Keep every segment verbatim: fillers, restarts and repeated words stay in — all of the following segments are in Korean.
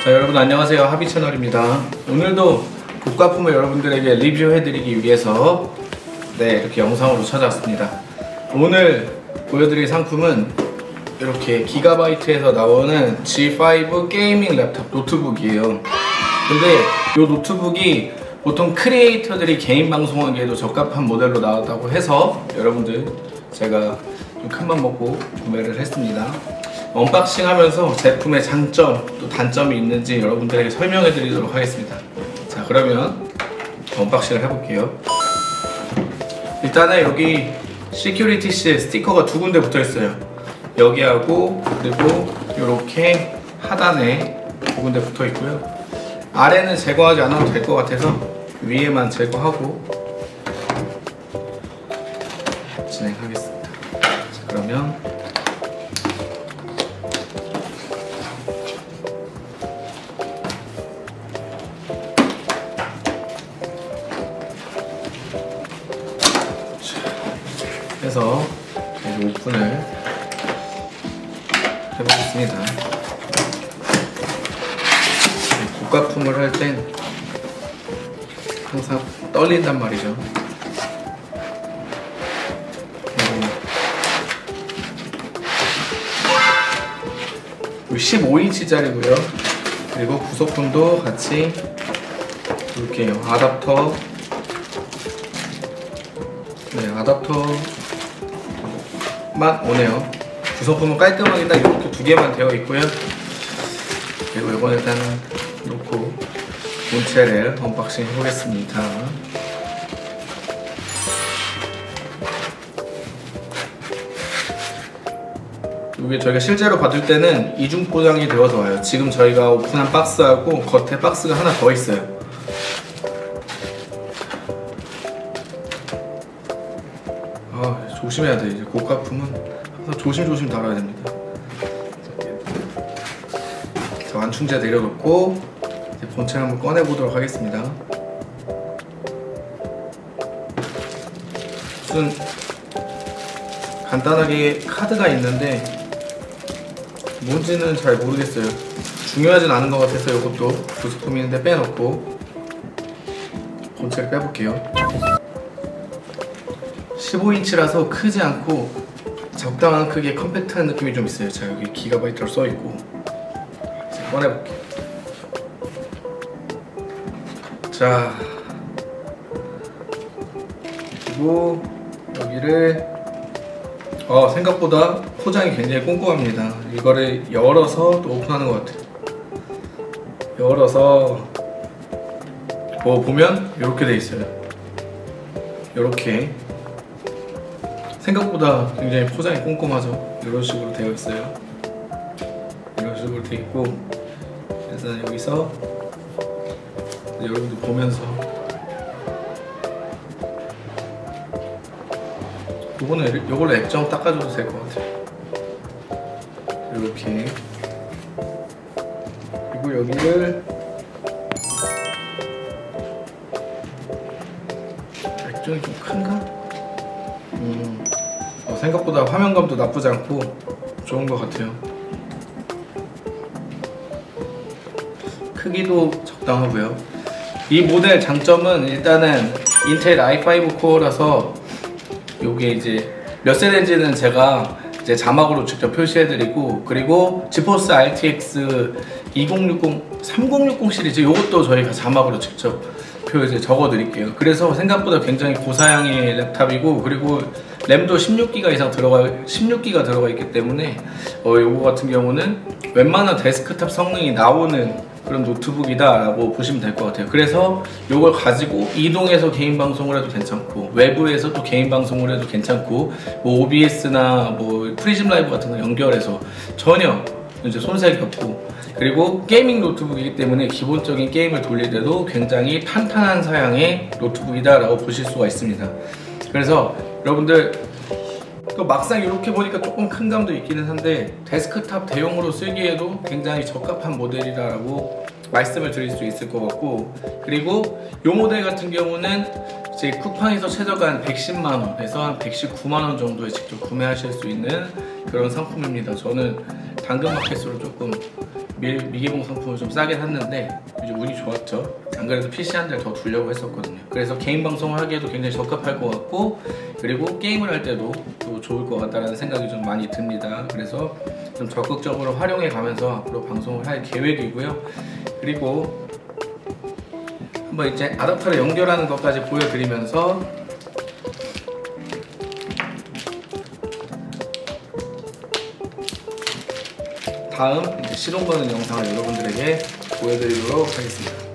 자, 여러분 안녕하세요. 하비 채널입니다. 오늘도 고가품을 여러분들에게 리뷰해드리기 위해서 네, 이렇게 영상으로 찾아왔습니다. 오늘 보여드릴 상품은 이렇게 기가바이트에서 나오는 지 파이브 게이밍 랩탑 노트북이에요. 근데 이 노트북이 보통 크리에이터들이 개인 방송하기에도 적합한 모델로 나왔다고 해서 여러분들 제가 좀 큰맘 먹고 구매를 했습니다. 언박싱 하면서 제품의 장점 또 단점이 있는지 여러분들에게 설명해 드리도록 하겠습니다. 자, 그러면 언박싱을 해볼게요. 일단은 여기 시큐리티 실 스티커가 두 군데 붙어 있어요. 여기하고 그리고 이렇게 하단에 두 군데 붙어 있고요. 아래는 제거하지 않아도 될 것 같아서 위에만 제거하고 진행하겠습니다. 자, 그러면 해서 이제 오픈을 해보겠습니다. 고가품을 할 땐 항상 떨린단 말이죠. 십오 인치짜리고요. 그리고 구성품도 같이 이렇게 아답터, 네, 아답터 만 오네요. 구성품은 깔끔하게 딱 이렇게 두 개만 되어 있고요. 그리고 이건 일단 놓고 본체를 언박싱 해보겠습니다. 이게 저희가 실제로 받을 때는 이중 포장이 되어서 와요. 지금 저희가 오픈한 박스하고 겉에 박스가 하나 더 있어요. 아, 조심해야 돼. 이제 고가품은 항상 조심조심 다뤄야 됩니다. 자, 완충제 내려놓고 이제 본체를 한번 꺼내보도록 하겠습니다. 무슨 간단하게 카드가 있는데 뭔지는 잘 모르겠어요. 중요하진 않은 것 같아서 이것도 부속품인데 빼놓고 본체를 빼볼게요. 십오 인치라서 크지 않고 적당한 크기의 컴팩트한 느낌이 좀 있어요. 자, 여기 기가바이트로 써있고 꺼내볼게요. 자, 그리고 여기를 어, 생각보다 포장이 굉장히 꼼꼼합니다. 이거를 열어서 또 오픈하는 것 같아요. 열어서 뭐 보면 이렇게 돼 있어요. 이렇게 생각보다 굉장히 포장이 꼼꼼하죠. 이런 식으로 되어 있어요. 이런 식으로 되어 있고, 일단 여기서 여러분들 보면서 요거는 요걸로 액정 닦아줘도 될 것 같아요. 이렇게. 그리고 여기를 액정이 좀 큰가? 음, 어, 생각보다 화면감도 나쁘지 않고 좋은 것 같아요. 크기도 적당하고요. 이 모델 장점은 일단은 인텔 아이 파이브 코어라서 요게 이제 몇 세대인지는 제가 이제 자막으로 직접 표시해드리고, 그리고 지포스 알티엑스 이공육공, 삼공육공 시리즈 요것도 저희가 자막으로 직접 표 이제 적어드릴게요. 그래서 생각보다 굉장히 고사양의 랩탑이고, 그리고 램도 십육 기가 이상 들어가 십육 기가 들어가 있기 때문에 어, 요거 같은 경우는 웬만한 데스크탑 성능이 나오는 그런 노트북이다 라고 보시면 될 것 같아요. 그래서 요걸 가지고 이동해서 개인 방송을 해도 괜찮고, 외부에서 또 개인 방송을 해도 괜찮고, 뭐 오비에스나 뭐 프리즘 라이브 같은 거 연결해서 전혀 이제 손색이 없고, 그리고 게이밍 노트북이기 때문에 기본적인 게임을 돌릴 때도 굉장히 탄탄한 사양의 노트북이다 라고 보실 수가 있습니다. 그래서 여러분들 또 막상 이렇게 보니까 조금 큰 감도 있기는 한데 데스크탑 대용으로 쓰기에도 굉장히 적합한 모델이라고 말씀을 드릴 수 있을 것 같고, 그리고 이 모델 같은 경우는 제 쿠팡에서 최저가 백십만 원에서 한 백십구만 원 정도에 직접 구매하실 수 있는 그런 상품입니다. 저는 당근마켓으로 조금 미, 미개봉 상품을 좀 싸게 샀는데 요즘 운이 좋았죠. 안 그래도 피씨 한 달 더 두려고 했었거든요. 그래서 개인 방송을 하기에도 굉장히 적합할 것 같고, 그리고 게임을 할 때도 또 좋을 것 같다는 생각이 좀 많이 듭니다. 그래서 좀 적극적으로 활용해 가면서 앞으로 방송을 할 계획이고요. 그리고 한번 이제 아답터를 연결하는 것까지 보여드리면서 다음 이제 시동 거는 영상을 여러분들에게 보여드리도록 하겠습니다.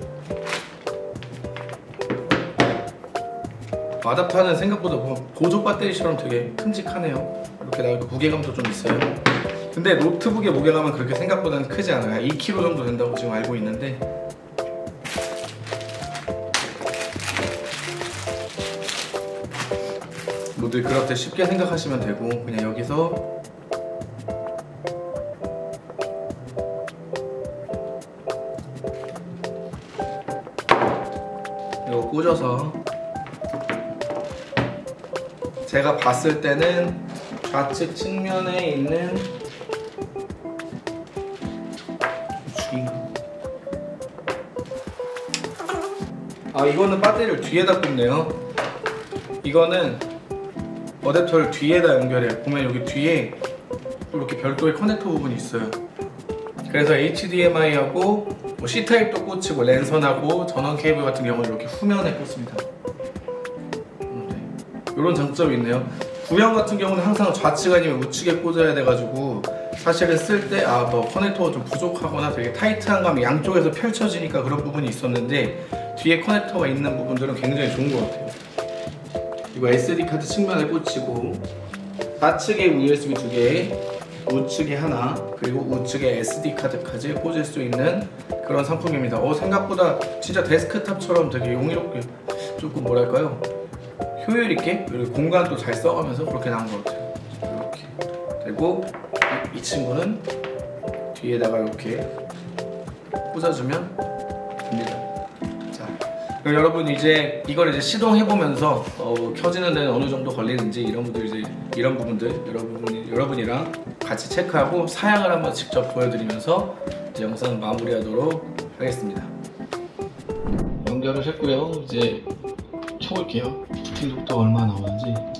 아답터는 생각보다 보조 배터리처럼 되게 큼직하네요. 이렇게 나오니까 무게감도 좀 있어요. 근데 노트북의 무게감은 그렇게 생각보다는 크지 않아요. 이 킬로그램 정도 된다고 지금 알고 있는데, 모두 그렇게 쉽게 생각하시면 되고, 그냥 여기서 이거 꽂아서, 제가 봤을 때는 좌측 측면에 있는 아 이거는 배터리를 뒤에다 꽂네요. 이거는 어댑터를 뒤에다 연결해요. 보면 여기 뒤에 이렇게 별도의 커넥터 부분이 있어요. 그래서 에이치디엠아이하고 뭐 C타입도 꽂히고, 랜선하고 전원 케이블 같은 경우는 이렇게 후면에 꽂습니다. 이런 장점이 있네요. 구형 같은 경우는 항상 좌측 아니면 우측에 꽂아야 돼가지고 사실은 쓸 때 아 뭐 커넥터가 좀 부족하거나 되게 타이트한 감이 양쪽에서 펼쳐지니까 그런 부분이 있었는데, 뒤에 커넥터가 있는 부분들은 굉장히 좋은 것 같아요. 이거 에스디 카드 측면에 꽂히고, 좌측에 유에스비 두 개, 우측에 하나, 그리고 우측에 에스디 카드까지 꽂을 수 있는 그런 상품입니다. 어 생각보다 진짜 데스크탑처럼 되게 용이롭게, 조금 뭐랄까요, 효율 있게, 그리고 공간도 잘 써가면서 그렇게 나온 것 같아요. 이렇게. 그리고 이, 이 친구는 뒤에다가 이렇게 꽂아주면 됩니다. 자, 그럼 여러분 이제 이걸 이제 시동해보면서 어, 켜지는 데는 어느 정도 걸리는지 이런 분들 이제 이런 부분들 여러분이 여러분이랑 같이 체크하고 사양을 한번 직접 보여드리면서 이제 영상 마무리하도록 하겠습니다. 연결을 했고요. 이제 쳐볼게요. 부팅 속도가 얼마나 나오는지.